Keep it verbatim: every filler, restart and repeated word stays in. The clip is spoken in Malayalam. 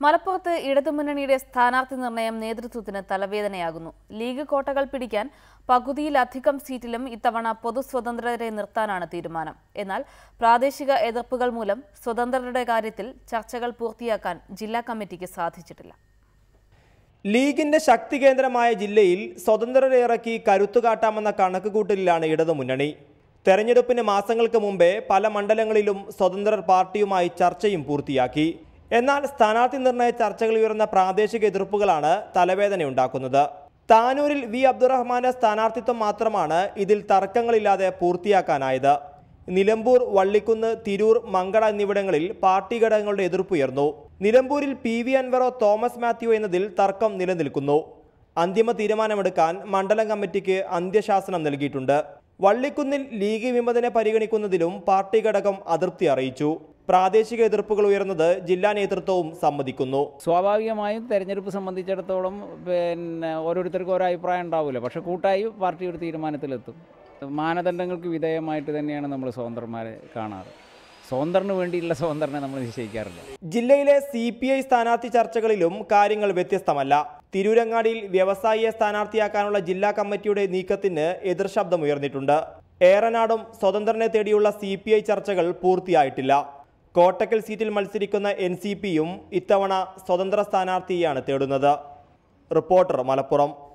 മലപ്പുറത്ത് ഇടതുമുന്നണിയുടെ സ്ഥാനാർത്ഥി നിർണയം നേതൃത്വത്തിന് തലവേദനയാകുന്നു. ലീഗ് കോട്ടകൾ പിടിക്കാൻ പകുതിയിലധികം സീറ്റിലും ഇത്തവണ പൊതുസ്വതന്ത്രരെ നിർത്താനാണ് തീരുമാനം. എന്നാൽ പ്രാദേശിക എതിർപ്പുകൾ മൂലം സ്വതന്ത്രരുടെ കാര്യത്തിൽ ചർച്ചകൾ പൂർത്തിയാക്കാൻ ജില്ലാ കമ്മിറ്റിക്ക് സാധിച്ചിട്ടില്ല. ലീഗിന്റെ ശക്തി കേന്ദ്രമായ ജില്ലയിൽ സ്വതന്ത്രരെ ഇറക്കി കരുത്തുകാട്ടാമെന്ന കണക്കുകൂട്ടലിലാണ് ഇടതുമുന്നണി. തെരഞ്ഞെടുപ്പിന് മാസങ്ങൾക്ക് മുമ്പേ പല മണ്ഡലങ്ങളിലും സ്വതന്ത്രർ പാർട്ടിയുമായി ചർച്ചയും പൂർത്തിയാക്കി. എന്നാൽ സ്ഥാനാർത്ഥി നിർണയ ചർച്ചകൾ ഉയർന്ന പ്രാദേശിക എതിർപ്പുകളാണ് തലവേദനയുണ്ടാക്കുന്നത്. താനൂരിൽ വി അബ്ദുറഹ്മാന്റെ സ്ഥാനാർത്ഥിത്വം മാത്രമാണ് ഇതിൽ തർക്കങ്ങളില്ലാതെ പൂർത്തിയാക്കാനായത്. നിലമ്പൂർ, വള്ളിക്കുന്ന്, തിരൂർ, മങ്കട എന്നിവിടങ്ങളിൽ പാർട്ടി ഘടകങ്ങളുടെ എതിർപ്പുയർന്നു. നിലമ്പൂരിൽ പി വി അൻവറോ തോമസ് മാത്യു എന്നതിൽ തർക്കം നിലനിൽക്കുന്നു. അന്തിമ തീരുമാനമെടുക്കാൻ മണ്ഡലം കമ്മിറ്റിക്ക് അന്ത്യശാസനം നൽകിയിട്ടുണ്ട്. വള്ളിക്കുന്നിൽ ലീഗ് വിമതനെ പരിഗണിക്കുന്നതിലും പാർട്ടി ഘടകം അതൃപ്തി അറിയിച്ചു. പ്രാദേശിക എതിർപ്പുകൾ ഉയർന്നത് ജില്ലാ നേതൃത്വവും സമ്മതിക്കുന്നു. സ്വാഭാവികമായും തെരഞ്ഞെടുപ്പ് സംബന്ധിച്ചിടത്തോളം പിന്നെ ഓരോരുത്തർക്കും ഓരോ അഭിപ്രായം ഉണ്ടാവില്ല. പക്ഷേ കൂട്ടായി പാർട്ടി ഒരു തീരുമാനത്തിലെത്തും. മാനദണ്ഡങ്ങൾക്ക് വിധേയമായിട്ട് തന്നെയാണ് നമ്മൾ സ്വതന്ത്രന്മാരെ കാണാറ്. സ്വതന്ത്രന് വേണ്ടിയുള്ള സ്വതന്ത്രനെ നമ്മൾ നിശ്ചയിക്കാറില്ല. ജില്ലയിലെ സി പി ഐ സ്ഥാനാർത്ഥി ചർച്ചകളിലും കാര്യങ്ങൾ വ്യത്യസ്തമല്ല. തിരൂരങ്ങാടിയിൽ വ്യവസായിയെ സ്ഥാനാർത്ഥിയാക്കാനുള്ള ജില്ലാ കമ്മിറ്റിയുടെ നീക്കത്തിന് എതിർശബ്ദമുയർന്നിട്ടുണ്ട്. ഏറനാടും സ്വതന്ത്രനെ തേടിയുള്ള സി പി ഐ ചർച്ചകൾ പൂർത്തിയായിട്ടില്ല. കോട്ടക്കൽ സീറ്റിൽ മത്സരിക്കുന്ന എൻ സി പിയും ഇത്തവണ സ്വതന്ത്ര സ്ഥാനാർത്ഥിയെയാണ് തേടുന്നത്. റിപ്പോർട്ടർ, മലപ്പുറം.